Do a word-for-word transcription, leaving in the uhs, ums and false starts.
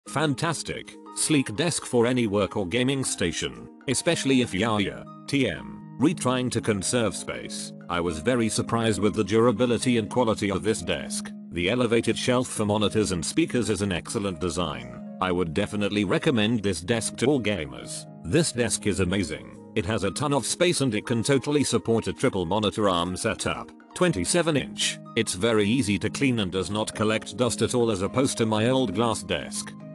Fantastic, sleek desk for any work or gaming station, especially if you're T M, re trying to conserve space. I was very surprised with the durability and quality of this desk. The elevated shelf for monitors and speakers is an excellent design. I would definitely recommend this desk to all gamers. This desk is amazing. It has a ton of space and it can totally support a triple monitor arm setup. twenty-seven inch. It's very easy to clean and does not collect dust at all as opposed to my old glass desk.